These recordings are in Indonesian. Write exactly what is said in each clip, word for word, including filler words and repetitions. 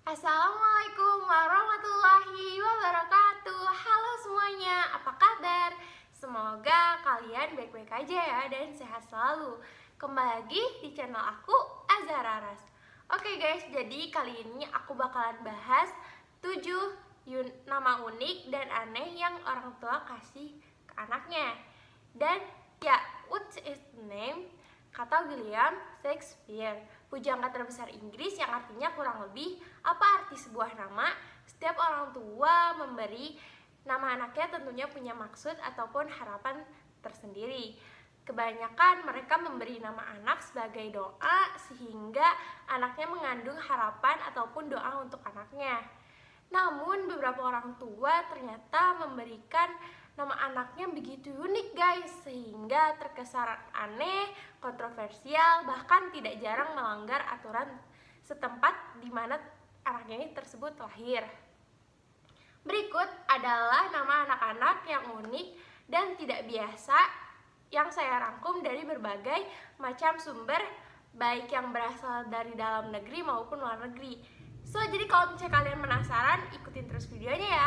Assalamualaikum warahmatullahi wabarakatuh. Halo semuanya, apa kabar? Semoga kalian baik-baik aja ya dan sehat selalu. Kembali lagi di channel aku, Azhara Ras. Oke guys, jadi kali ini aku bakalan bahas tujuh nama unik dan aneh yang orang tua kasih ke anaknya. Dan ya, what is the name? Kata William Shakespeare, pujangga terbesar Inggris, yang artinya kurang lebih apa arti sebuah nama. Setiap orang tua memberi nama anaknya tentunya punya maksud ataupun harapan tersendiri. Kebanyakan mereka memberi nama anak sebagai doa sehingga anaknya mengandung harapan ataupun doa untuk anaknya. Namun beberapa orang tua ternyata memberikan nama anaknya begitu unik guys, sehingga terkesan aneh, kontroversial, bahkan tidak jarang melanggar aturan setempat di mana anaknya ini tersebut lahir. Berikut adalah nama anak-anak yang unik dan tidak biasa yang saya rangkum dari berbagai macam sumber, baik yang berasal dari dalam negeri maupun luar negeri. So, jadi kalau misalnya kalian penasaran, ikutin terus videonya ya.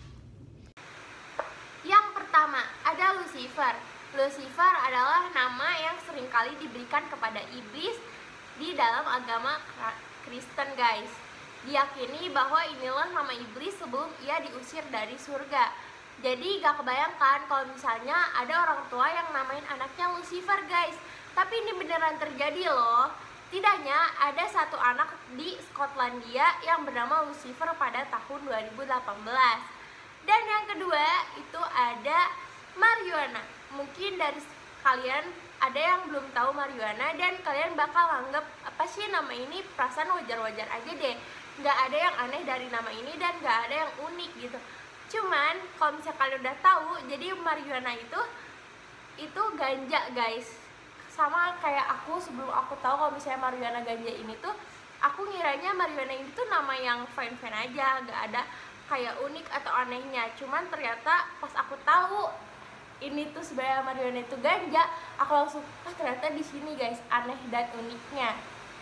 Yang pertama, ada Lucifer. Lucifer adalah nama yang seringkali diberikan kepada iblis di dalam agama Kristen guys. Diyakini bahwa inilah nama iblis sebelum ia diusir dari surga. Jadi gak kebayangkan kalau misalnya ada orang tua yang namain anaknya Lucifer guys. Tapi ini beneran terjadi loh. Tidaknya ada satu anak di Skotlandia yang bernama Lucifer pada tahun dua ribu delapan belas. Dan yang kedua itu ada marijuana. Mungkin dari kalian ada yang belum tahu marijuana dan kalian bakal anggap apa sih nama ini, perasaan wajar-wajar aja deh. Nggak ada yang aneh dari nama ini dan nggak ada yang unik gitu. Cuman kalau misalnya kalian udah tahu, jadi marijuana itu itu ganja guys. Sama kayak aku sebelum aku tahu kalau misalnya marijuana ganja ini tuh, aku ngiranya marijuana ini tuh nama yang fine-fine aja, nggak ada kayak unik atau anehnya. Cuman ternyata pas aku tahu ini tuh sebenarnya marijuana itu ganja, aku langsung ah ternyata di sini guys aneh dan uniknya.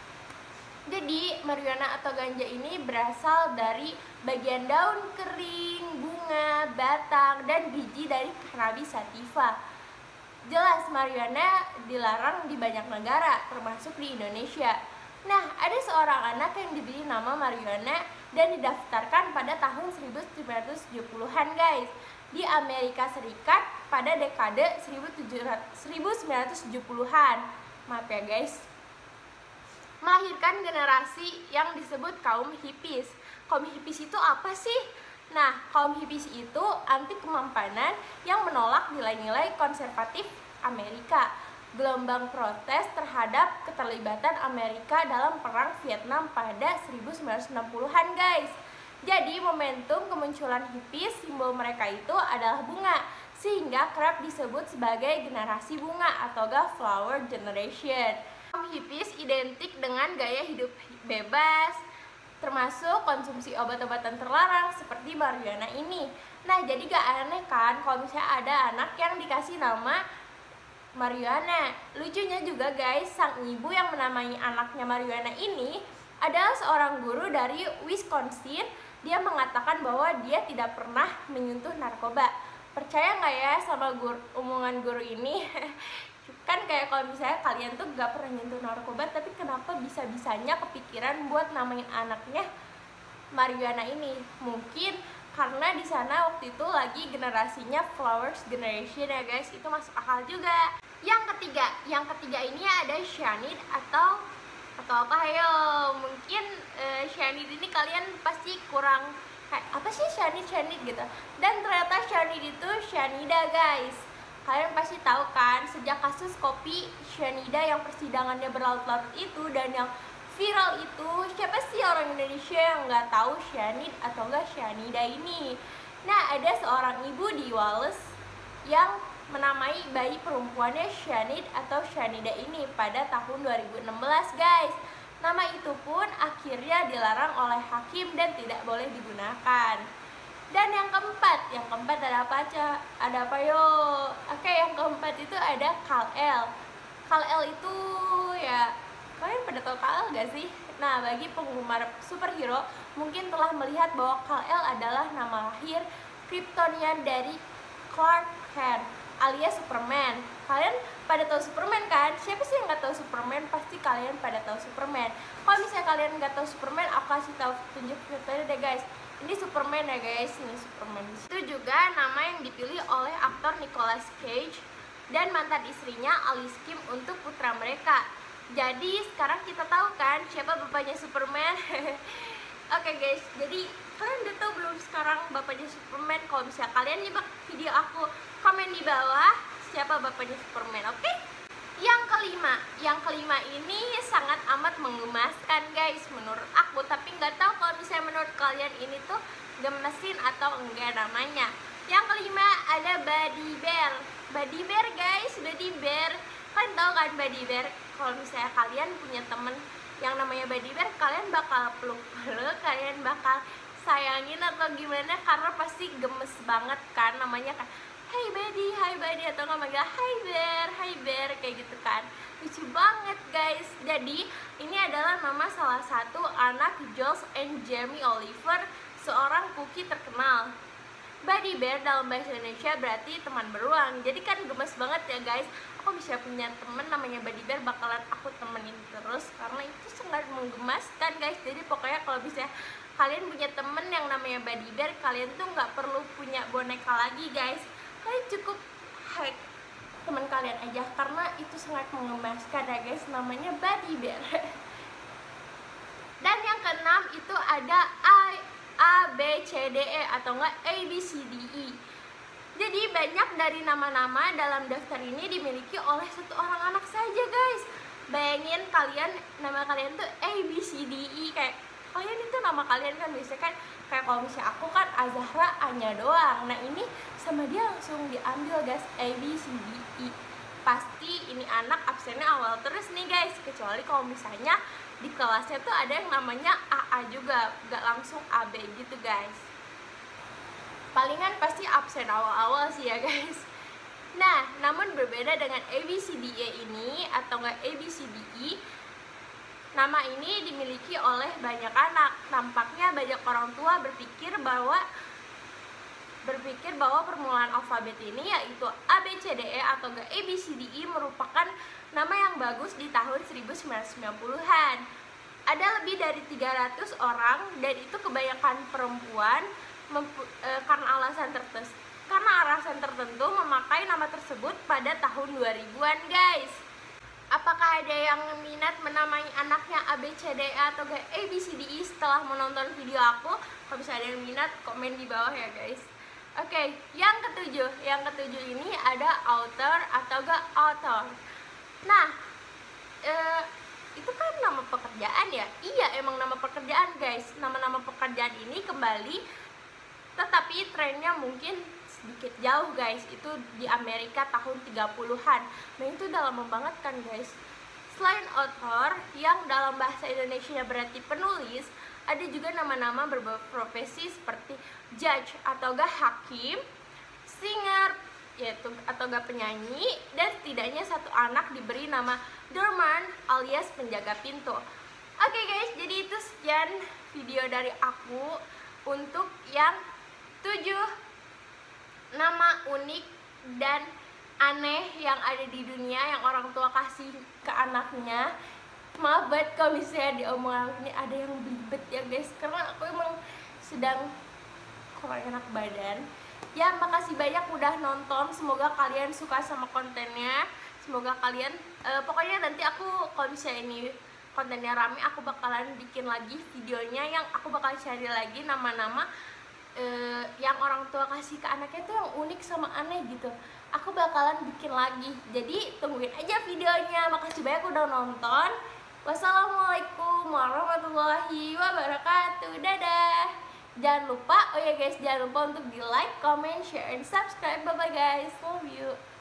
Jadi marijuana atau ganja ini berasal dari bagian daun kering, bunga, batang, dan biji dari cannabis sativa. Jelas marijuana dilarang di banyak negara, termasuk di Indonesia. Nah, ada seorang anak yang diberi nama marijuana dan didaftarkan pada tahun seribu sembilan ratus tujuh puluhan guys, di Amerika Serikat pada dekade seribu sembilan ratus tujuh puluhan. Maaf ya guys. Melahirkan generasi yang disebut kaum hippies. Kaum hippies itu apa sih? Nah, kaum hippies itu anti kemampanan yang menolak nilai-nilai konservatif Amerika. Gelombang protes terhadap keterlibatan Amerika dalam perang Vietnam pada seribu sembilan ratus enam puluhan guys. Jadi momentum kemunculan hippies, simbol mereka itu adalah bunga, sehingga kerap disebut sebagai generasi bunga atau flower generation. Kaum hippies identik dengan gaya hidup bebas, termasuk konsumsi obat-obatan terlarang seperti marijuana ini. Nah, jadi gak aneh kan kalau misalnya ada anak yang dikasih nama marijuana. Lucunya juga guys, sang ibu yang menamai anaknya marijuana ini adalah seorang guru dari Wisconsin. Dia mengatakan bahwa dia tidak pernah menyentuh narkoba. Percaya nggak ya sama guru, omongan guru ini? Kan kayak kalau misalnya kalian tuh gak pernah nyentuh narkoba, tapi kenapa bisa-bisanya kepikiran buat namain anaknya marijuana ini? Mungkin karena di sana waktu itu lagi generasinya flowers generation ya guys, itu masuk akal juga. Yang ketiga, yang ketiga ini ada cyanide atau atau apa? Ayo, mungkin uh, cyanide ini kalian pasti kurang kayak apa sih cyanide cyanide gitu. Dan ternyata cyanide itu cyanida guys. Kalian pasti tahu kan, sejak kasus kopi cyanida yang persidangannya berlarut-larut itu dan yang viral itu, siapa sih orang Indonesia yang nggak tahu cyanide atau enggak cyanida ini? Nah, ada seorang ibu di Wales yang menamai bayi perempuannya cyanide atau cyanida ini pada tahun dua ribu enam belas guys. Nama itu pun akhirnya dilarang oleh hakim dan tidak boleh digunakan. Dan yang keempat, yang keempat ada apa aja? Ada apa yo? Oke, yang keempat itu ada Kal-El. Kal-El itu ya, kalian pada tahu Kal-El gak sih? Nah, bagi penggemar superhero mungkin telah melihat bahwa Kal-El adalah nama lahir Kryptonian dari Clark Kent alias Superman. Kalian pada tahu Superman kan? Siapa sih yang nggak tahu Superman? Pasti kalian pada tahu Superman. Kalau misalnya kalian nggak tahu Superman, aku kasih tahu tunjuk fotonya deh guys. Ini Superman ya guys, ini Superman. Itu juga nama yang dipilih oleh aktor Nicolas Cage dan mantan istrinya Alice Kim untuk putra mereka. Jadi sekarang kita tahu kan siapa bapaknya Superman. Oke okay guys, jadi kalian udah tahu belum sekarang bapaknya Superman? Kalau misalnya kalian nyimak video aku, komen di bawah siapa bapaknya Superman, oke? Okay? Yang kelima, yang kelima ini sangat amat menggemaskan guys menurut aku. Tapi nggak tahu kalau misalnya menurut kalian ini tuh gemesin atau enggak namanya. Yang kelima ada Buddy Bear. Buddy Bear guys, Buddy Bear. Kalian tahu kan Buddy Bear? Kalau misalnya kalian punya temen yang namanya Buddy Bear, kalian bakal peluk-peluk, kalian bakal sayangin atau gimana, karena pasti gemes banget kan, namanya kan Hey Buddy, Hi Buddy, atau nggak manggil Hi Bear, Hi Bear, kayak gitu kan. Lucu banget guys. Jadi ini adalah nama salah satu anak Jules and Jamie Oliver, seorang cookie terkenal. Buddy Bear dalam bahasa Indonesia berarti teman beruang. Jadi kan gemes banget ya guys. Aku bisa punya temen namanya Buddy Bear, bakalan aku temenin terus karena itu sangat menggemaskan guys. Jadi pokoknya kalau bisa kalian punya temen yang namanya Buddy Bear, kalian tuh nggak perlu punya boneka lagi guys. Kalian cukup hack teman kalian aja karena itu sangat menggemaskan ya guys, namanya Buddy Bear. Dan yang keenam itu ada I A, B, C, D, E atau enggak A, B, C, D, E. Jadi banyak dari nama-nama dalam daftar ini dimiliki oleh satu orang anak saja guys. Bayangin kalian, nama kalian tuh A, B, C, D, E. Kayak kalian itu nama kalian kan biasanya kan, kayak kalau misalnya aku kan Azahra, A-nya doang. Nah ini sama dia langsung diambil guys, A, B, C, D, E. Pasti ini anak absennya awal terus nih guys. Kecuali kalau misalnya di kelasnya tuh ada yang namanya A A juga, gak langsung A B gitu guys. Palingan pasti absen awal-awal sih ya guys. Nah, namun berbeda dengan A B C D E ini atau nggak A B C D E, nama ini dimiliki oleh banyak anak. Nampaknya banyak orang tua berpikir bahwa berpikir bahwa permulaan alfabet ini yaitu A B C D E atau nggak A B C D E merupakan nama yang bagus di tahun seribu sembilan ratus sembilan puluhan. Ada lebih dari tiga ratus orang dan itu kebanyakan perempuan e, karena alasan tertentu karena alasan tertentu memakai nama tersebut pada tahun dua ribuan guys. Apakah ada yang minat menamai anaknya A B C D E atau nggak A B C D E setelah menonton video aku? Kalau bisa ada yang minat, komen di bawah ya guys. Oke, okay, yang ketujuh, yang ketujuh ini ada author atau gak author. Nah, e, itu kan nama pekerjaan ya? Iya, emang nama pekerjaan guys. Nama-nama pekerjaan ini kembali, tetapi trennya mungkin sedikit jauh guys. Itu di Amerika tahun tiga puluhan. Nah itu udah lama banget kan guys. Selain author, yang dalam bahasa Indonesia berarti penulis, ada juga nama-nama berprofesi seperti judge atau gak hakim, singer yaitu atau gak penyanyi, dan setidaknya satu anak diberi nama doorman alias penjaga pintu. Oke okay guys, jadi itu sekian video dari aku untuk yang tujuh nama unik dan aneh yang ada di dunia yang orang tua kasih ke anaknya. Maaf banget kalau misalnya di omongan ini ada yang belibet ya guys, karena aku emang sedang kurang enak badan. Ya makasih banyak udah nonton, semoga kalian suka sama kontennya. Semoga kalian, uh, pokoknya nanti aku kalau misalnya ini kontennya rame, aku bakalan bikin lagi videonya yang aku bakal cari lagi nama-nama uh, yang orang tua kasih ke anaknya tuh yang unik sama aneh gitu. Aku bakalan bikin lagi, jadi tungguin aja videonya. Makasih banyak udah nonton. Wassalamualaikum warahmatullahi wabarakatuh. Dadah. Jangan lupa, oh ya guys, jangan lupa untuk di like, comment, share, and subscribe. Bye bye guys, love you.